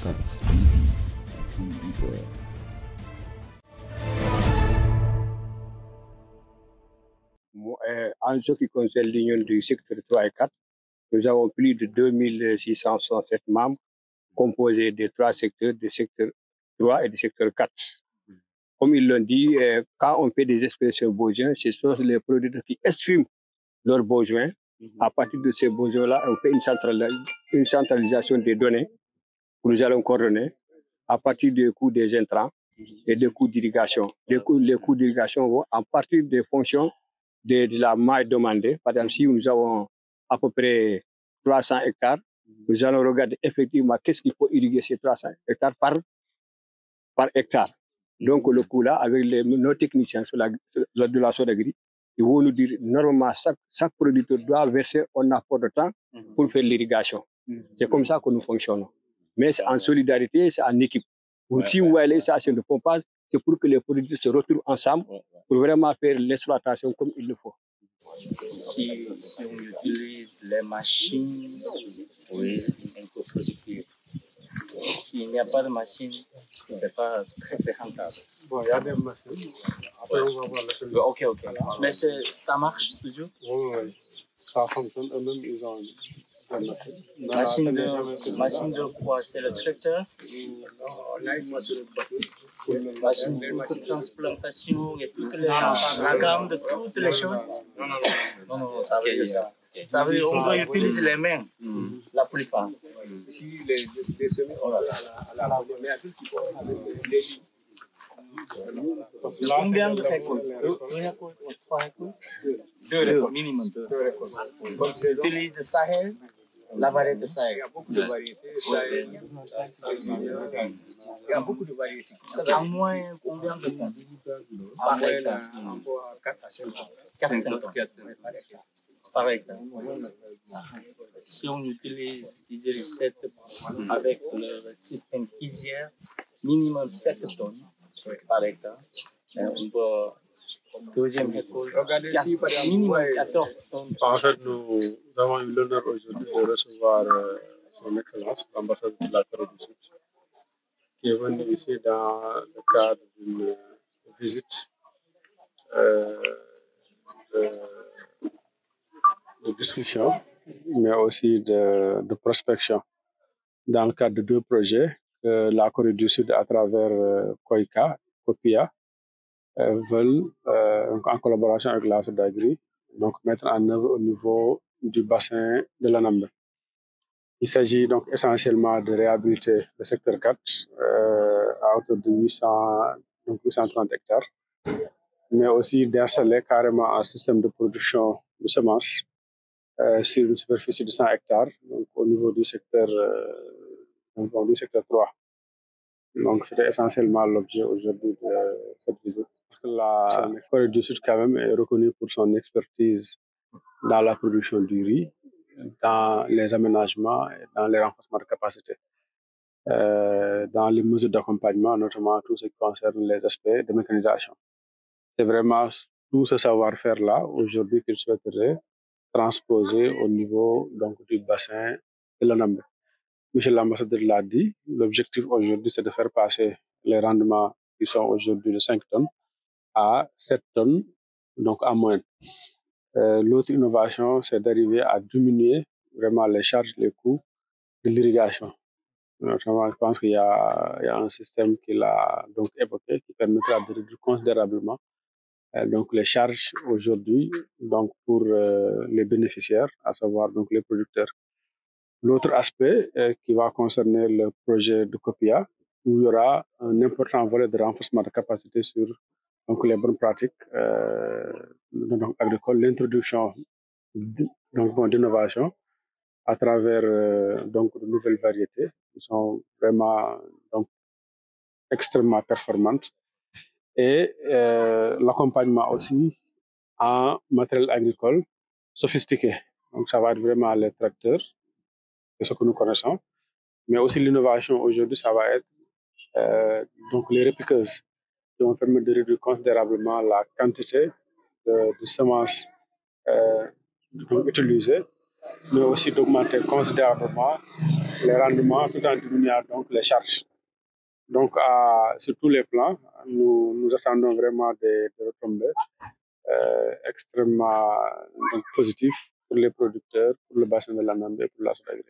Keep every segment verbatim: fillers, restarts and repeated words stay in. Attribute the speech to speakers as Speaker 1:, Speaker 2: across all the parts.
Speaker 1: Caps T V, Info leader.
Speaker 2: En ce qui concerne l'union du secteur trois et quatre, nous avons plus de deux mille six cent soixante-sept membres composés des trois secteurs, du secteur trois et du secteur quatre. Comme ils l'ont dit, quand on fait des expressions besoins, ce sont les producteurs qui expriment leurs besoins. À partir de ces besoins-là, on fait une, centralis une centralisation des données que nous allons coordonner à partir des coûts des intrants et des coûts d'irrigation. Les coûts, les coûts d'irrigation vont à partir des fonctions de, de la maille demandée. Par exemple, si nous avons à peu près trois cents hectares, nous allons regarder effectivement qu'est-ce qu'il faut irriguer ces trois cents hectares par, par hectare. Donc, le coût là, avec les, nos techniciens sur la, de la Sodagri, ils vont nous dire normalement chaque, chaque producteur doit verser un apport de temps pour faire l'irrigation. C'est comme ça que nous fonctionnons. Mais c'est en solidarité, c'est en équipe. Ouais, si vous voyez les stations de pompage, c'est pour que les producteurs se retrouvent ensemble pour vraiment faire l'exploitation comme il le faut.
Speaker 3: Si, si on utilise les machines, oui, un peu productif. S'il n'y a pas de machine, ce n'est pas très, très rentable.
Speaker 4: Bon, il y a des machines. Après, on va voir la
Speaker 3: Ok, ok. Mais ça marche toujours?
Speaker 4: Oui, oui. Ça fonctionne. Eux-mêmes, ils ont des machines.
Speaker 3: Machine de, machine de quoi? C'est le tracteur?
Speaker 4: On a une machine de bateau.
Speaker 3: Machine de transplantation et toute les, la gamme de toutes les choses?
Speaker 4: Non, non, non.
Speaker 3: Non, non, ça veut dire ça. Ça veut dire qu'on doit utiliser les mains, mm. la plupart.
Speaker 4: Si les, les semis, on va à la mais à tout qui peut avec les
Speaker 3: combien de récoltes? Deux récoltes ou trois récoltes? Deux récoltes, minimum deux. Deux récoltes. Donc, tu utilises le Sahel, la variété de Sahel.
Speaker 4: Il y a beaucoup de variétés. Sahel, il y a beaucoup de variétés.
Speaker 3: En moins, combien de temps?
Speaker 4: En moyenne, encore quatre à cinq ans.
Speaker 3: quatre à cinq ans. Par hectare. Si on utilise sept avec le système Kizière, minimum sept tonnes par hectare. On peut, deuxième récolte,
Speaker 4: regardez ici, par exemple,
Speaker 3: minimum quatorze tonnes.
Speaker 4: En fait, nous avons eu l'honneur aujourd'hui de recevoir euh, son Excellence, l'ambassadeur de la Corée du Sud, qui est venu ici dans le cadre d'une visite euh, de, de discussion, mais aussi de, de prospection, dans le cadre de deux projets que la Corée du Sud, à travers euh, Koika, Copia, euh, veulent, euh, en collaboration avec la Sodagri, donc mettre en œuvre au niveau du bassin de l'Anambé. Il s'agit donc essentiellement de réhabiliter le secteur quatre euh, à hauteur de huit cents, donc huit cent trente hectares, mais aussi d'installer carrément un système de production de semences euh, sur une superficie de cent hectares, donc au niveau du secteur, euh, donc, du secteur trois. Donc c'était essentiellement l'objet aujourd'hui de cette visite. La Corée du Sud quand même est reconnue pour son expertise dans la production du riz, dans les aménagements et dans les renforcements de capacité. Euh, dans les mesures d'accompagnement, notamment tout ce qui concerne les aspects de mécanisation. C'est vraiment tout ce savoir-faire-là aujourd'hui qu'il souhaiterait transposer au niveau donc, du bassin de l'Anambé. Monsieur l'ambassadeur l'a dit, l'objectif aujourd'hui c'est de faire passer les rendements qui sont aujourd'hui de cinq tonnes à sept tonnes, donc à moins. Euh, L'autre innovation, c'est d'arriver à diminuer vraiment les charges, les coûts de l'irrigation. Notamment, je pense qu'il y a, il y a un système qu'il a donc évoqué qui permettra de réduire considérablement euh, donc les charges aujourd'hui donc pour euh, les bénéficiaires, à savoir donc les producteurs. L'autre aspect euh, qui va concerner le projet de Copia, où il y aura un important volet de renforcement de capacité sur donc, les bonnes pratiques euh, donc, agricoles, l'introduction d'innovation à travers euh, donc, de nouvelles variétés qui sont vraiment donc, extrêmement performantes et euh, l'accompagnement aussi en matériel agricole sophistiqué. Donc ça va être vraiment les tracteurs, c'est ce que nous connaissons, mais aussi l'innovation aujourd'hui, ça va être euh, donc les répliqueuses qui vont permettre de réduire considérablement la quantité de, de semences euh, utilisées mais aussi d'augmenter considérablement les rendements tout en diminuant donc les charges. Donc, à, sur tous les plans, nous, nous attendons vraiment des, des retombées euh, extrêmement donc, positives pour les producteurs, pour le bassin de l'Anambé et pour la Sodagré.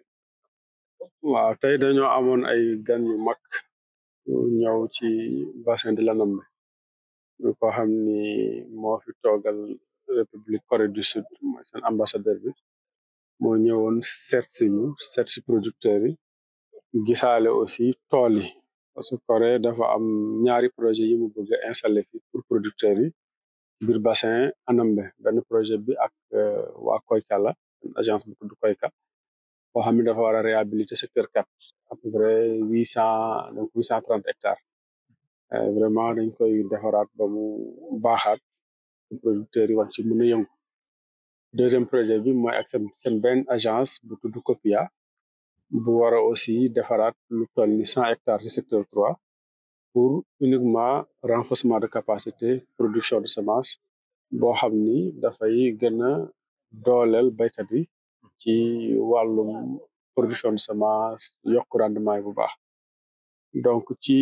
Speaker 4: waaw tey dañoo amoon ay gan yu mag yu ñëw ci bassin de l'Anambé ñu ko xam ni moo fi toogal République Corée du Sud mooy seen ambassadeur bi moo ñëwoon seet si ñu seet si producteurs yi gisaale aussi tool yi parce que Corée dafa am ñaari projet yi mu bëgg a installé fi pour producteurs yi biir bassin Anambé benn projet bi ak waa Koyka la agence bu tudd Koyka boo xam ne dafa war a réhabiliter secteur quatre à peu près huit cent donc huit cent trente hectares vraiment dañ koy defaraat ba mu baaxaat producteurs yi war ci mën a yëngu deuxième projet bi mooy ak seen benn agence bu tudd Copia bu war a aussi defaraat lu toll ni cent hectares ci secteur trois pour uniquement renforcement de capacité production de semence boo xam ni dafay gën a dooleel baykat yi ci wàllum production de semence yokk rendement yi bu baax donc ci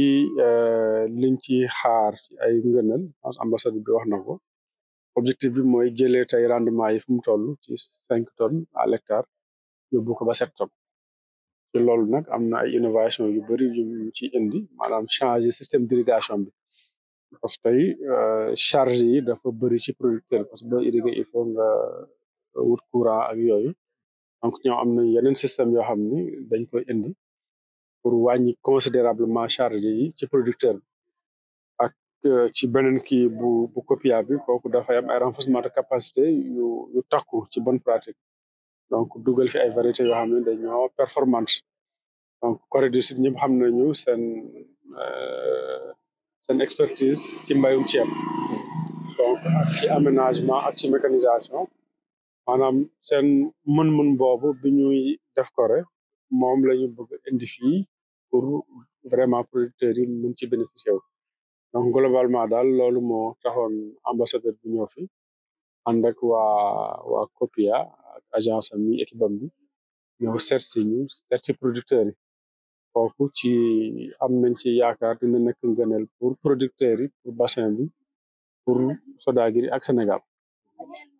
Speaker 4: liñ ci xaar ci ay ngënal ambassade bi wax na ko objectif bi mooy jëlee tey rendement yi fu mu toll ci cinq tonnes à l'hectare yóbbu ko ba sept tonnes ci loolu nag am na ay innovation yu bëri yu ci indi maanaam changer système d'irrigation bi parce que tey charge yi dafa bëri ci producteur parce que boo irriguer il faut nga wut courant ak yooyu donc ñoom am nañ yeneen système yoo xam ni dañ koy indi pour wàññi considérablement charge yi ci producteur bi ak ci beneen kii bu bu Copia bi kooku dafay am ay renforcement de capacité yu yu takku ci bonne pratique donc dugal fi ay variétés yoo xam ne dañoo performante donc Corée du Sud ñëpp xam nañu seen seen expertise ci mbayum ceeb donc ak ci aménagement ak ci mécanisation maanaam seen mën-mën boobu bi ñuy def Corée moom la ñu bëgg indi fii pour vraiment producteurs yi mën ci bénéficier wu donc globalement daal loolu moo taxoon ambassadeur bi ñëw fi ànd ak waa waa Copia ak agence am yi équipe am bi ñëw seet si ñu seet si producteurs yi kooku ci am nañ ci yaakaar dina nekk ngëneel pour producteurs yi pour bassin bi pour Sodagré ak Sénégal